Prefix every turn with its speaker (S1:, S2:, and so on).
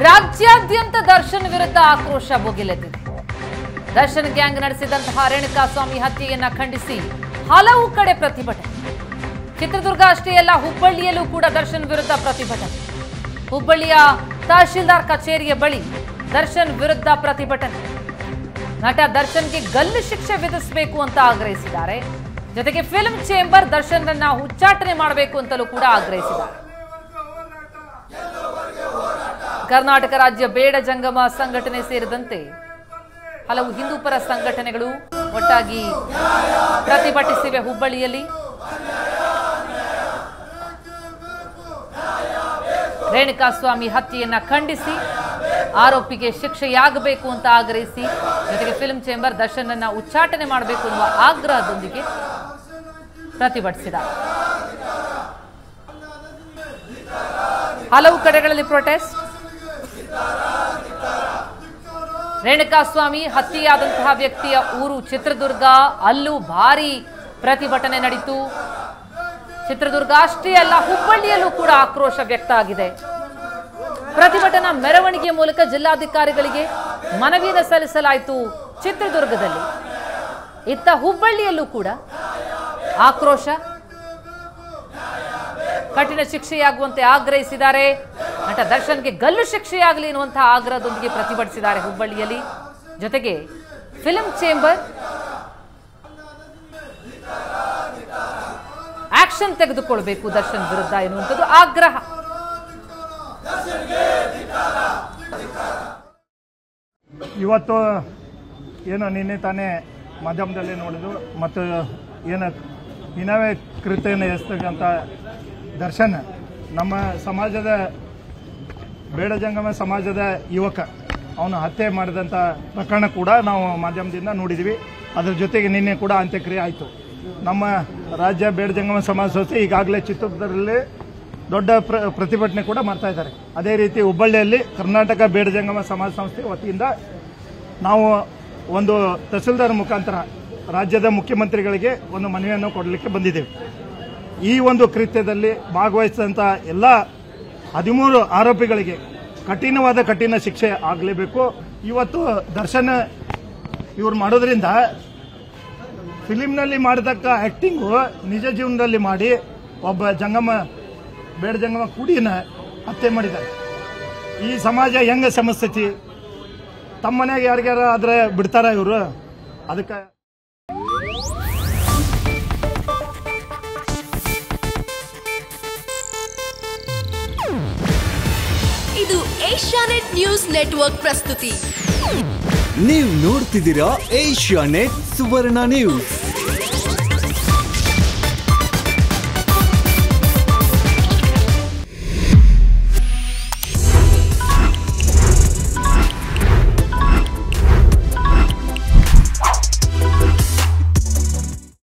S1: ರಾಜ್ಯಾದ್ಯಂತ ದರ್ಶನ್ ವಿರುದ್ಧ ಆಕ್ರೋಶ ಭುಗಿಲೆದ್ದಿದೆ. ದರ್ಶನ್ ಗ್ಯಾಂಗ್ ನಡೆಸಿದಂತಹ ರೇಣುಕಾಸ್ವಾಮಿ ಹತ್ಯೆಯನ್ನ ಖಂಡಿಸಿ ಹಲವು ಕಡೆ ಪ್ರತಿಭಟನೆ. ಚಿತ್ರದುರ್ಗ ಅಷ್ಟೇ ಅಲ್ಲ, ಹುಬ್ಬಳ್ಳಿಯಲ್ಲೂ ಕೂಡ ದರ್ಶನ್ ವಿರುದ್ಧ ಪ್ರತಿಭಟನೆ. ಹುಬ್ಬಳ್ಳಿಯ ತಹಶೀಲ್ದಾರ್ ಕಚೇರಿಯ ಬಳಿ ದರ್ಶನ್ ವಿರುದ್ಧ ಪ್ರತಿಭಟನೆ. ನಟ ದರ್ಶನ್ಗೆ ಗಲ್ಲು ಶಿಕ್ಷೆ ವಿಧಿಸಬೇಕು ಅಂತ ಆಗ್ರಹಿಸಿದ್ದಾರೆ. ಜೊತೆಗೆ ಫಿಲ್ಮ್ ಚೇಂಬರ್ ದರ್ಶನ್ ಅನ್ನ ಉಚ್ಚಾಟನೆ ಮಾಡಬೇಕು ಅಂತಲೂ ಕೂಡ ಆಗ್ರಹಿಸಿದ್ದಾರೆ. ಕರ್ನಾಟಕ ರಾಜ್ಯ ಬೇಡ ಜಂಗಮ ಸಂಘಟನೆ ಸೇರಿದಂತೆ ಹಲವು ಹಿಂದೂಪರ ಸಂಘಟನೆಗಳು ಒಟ್ಟಾಗಿ ಪ್ರತಿಭಟಿಸಿವೆ. ಹುಬ್ಬಳ್ಳಿಯಲ್ಲಿ ರೇಣುಕಾಸ್ವಾಮಿ ಹತ್ಯೆಯನ್ನ ಖಂಡಿಸಿ ಆರೋಪಿಗೆ ಶಿಕ್ಷೆಯಾಗಬೇಕು ಅಂತ ಆಗ್ರಹಿಸಿ, ಜೊತೆಗೆ ಫಿಲ್ಮ್ ಚೇಂಬರ್ ದರ್ಶನ್ ಅನ್ನ ಉಚ್ಚಾಟನೆ ಮಾಡಬೇಕು ಎನ್ನುವ ಆಗ್ರಹದೊಂದಿಗೆ ಪ್ರತಿಭಟಿಸಿದ್ದಾರೆ. ಹಲವು ಕಡೆಗಳಲ್ಲಿ ಪ್ರೊಟೆಸ್ಟ್. ರೇಣುಕಾಸ್ವಾಮಿ ಹತ್ಯೆಯಾದಂತಹ ವ್ಯಕ್ತಿಯ ಊರು ಚಿತ್ರದುರ್ಗ, ಅಲ್ಲೂ ಭಾರಿ ಪ್ರತಿಭಟನೆ ನಡೆಯಿತು. ಚಿತ್ರದುರ್ಗ ಅಷ್ಟೇ ಅಲ್ಲ, ಹುಬ್ಬಳ್ಳಿಯಲ್ಲೂ ಕೂಡ ಆಕ್ರೋಶ ವ್ಯಕ್ತ ಆಗಿದೆ. ಪ್ರತಿಭಟನಾ ಮೆರವಣಿಗೆ ಮೂಲಕ ಜಿಲ್ಲಾಧಿಕಾರಿಗಳಿಗೆ ಮನವಿಯನ್ನು ಸಲ್ಲಿಸಲಾಯಿತು ಚಿತ್ರದುರ್ಗದಲ್ಲಿ. ಇತ್ತ ಹುಬ್ಬಳ್ಳಿಯಲ್ಲೂ ಕೂಡ ಆಕ್ರೋಶ, ಕಠಿಣ ಶಿಕ್ಷೆಯಾಗುವಂತೆ ಆಗ್ರಹಿಸಿದ್ದಾರೆ. ನಟ ದರ್ಶನ್ಗೆ ಗಲ್ಲು ಶಿಕ್ಷೆಯಾಗಲಿ ಎನ್ನುವಂತಹ ಆಗ್ರಹದೊಂದಿಗೆ ಪ್ರತಿಭಟಿಸಿದ್ದಾರೆ ಹುಬ್ಬಳ್ಳಿಯಲ್ಲಿ. ಜೊತೆಗೆ ಫಿಲ್ಮ್ ಚೇಂಬರ್ ಆಕ್ಷನ್ ತೆಗೆದುಕೊಳ್ಬೇಕು ದರ್ಶನ್ ವಿರುದ್ಧ ಎನ್ನುವಂಥದ್ದು ಆಗ್ರಹ.
S2: ಇವತ್ತು ಏನು ನಿನ್ನೆ ತಾನೇ ಮಾಧ್ಯಮದಲ್ಲಿ ನೋಡಿದ್ದು ಮತ್ತು ಏನು ಹಿನವೇ ಕೃತ್ಯವನ್ನು ಎಸಗಂತ ದರ್ಶನ್ ನಮ್ಮ ಸಮಾಜದ ಬೇಡ ಜಂಗಮ ಸಮಾಜದ ಯುವಕ ಅವನು ಹತ್ಯೆ ಮಾಡಿದಂಥ ಪ್ರಕರಣ ಕೂಡ ನಾವು ಮಾಧ್ಯಮದಿಂದ ನೋಡಿದ್ವಿ. ಅದರ ಜೊತೆಗೆ ನಿನ್ನೆ ಕೂಡ ಅಂತ್ಯಕ್ರಿಯೆ ಆಯಿತು. ನಮ್ಮ ರಾಜ್ಯ ಬೇಡ ಜಂಗಮ ಸಮಾಜ ಸಂಸ್ಥೆ ಈಗಾಗಲೇ ಚಿತ್ರದುರ್ಗದಲ್ಲಿ ದೊಡ್ಡ ಪ್ರತಿಭಟನೆ ಕೂಡ ಮಾಡ್ತಾ ಇದ್ದಾರೆ. ಅದೇ ರೀತಿ ಹುಬ್ಬಳ್ಳಿಯಲ್ಲಿ ಕರ್ನಾಟಕ ಬೇಡ ಜಂಗಮ ಸಮಾಜ ಸಂಸ್ಥೆ ವತಿಯಿಂದ ನಾವು ಒಂದು ತಹಸೀಲ್ದಾರ್ ಮುಖಾಂತರ ರಾಜ್ಯದ ಮುಖ್ಯಮಂತ್ರಿಗಳಿಗೆ ಒಂದು ಮನವಿಯನ್ನು ಕೊಡಲಿಕ್ಕೆ ಬಂದಿದ್ದೇವೆ. ಈ ಒಂದು ಕೃತ್ಯದಲ್ಲಿ ಭಾಗವಹಿಸಿದಂಥ ಎಲ್ಲ 13 ಆರೋಪಿಗಳಿಗೆ ಕಠಿಣ ಶಿಕ್ಷೆ ಆಗಲೇಬೇಕು. ಇವತ್ತು ದರ್ಶನ್ ಇವ್ರು ಮಾಡೋದ್ರಿಂದ ಫಿಲಿಂನಲ್ಲಿ ಮಾಡಿದಕ್ಕ ಆಕ್ಟಿಂಗು ನಿಜ ಜೀವನದಲ್ಲಿ ಮಾಡಿ ಒಬ್ಬ ಬೇಡ ಜಂಗಮ ಕುಡಿನ ಹತ್ಯೆ ಮಾಡಿದ್ದಾರೆ. ಈ ಸಮಾಜ ಹೆಂಗ ಸಮಸ್ಥಿತಿ, ತಮ್ಮ ಮನೆಯಾಗ ಯಾರಿಗಾರ ಆದ್ರೆ ಬಿಡ್ತಾರ ಇವರು? ಅದಕ್ಕೆ
S3: ಇದು ಏಷ್ಯಾನೆಟ್ ನ್ಯೂಸ್ ನೆಟ್ವರ್ಕ್ ಪ್ರಸ್ತುತಿ.
S4: ನೀವು ನೋಡ್ತಿದ್ದೀರಾ ಏಷ್ಯಾನೆಟ್ ಸುವರ್ಣ ನ್ಯೂಸ್.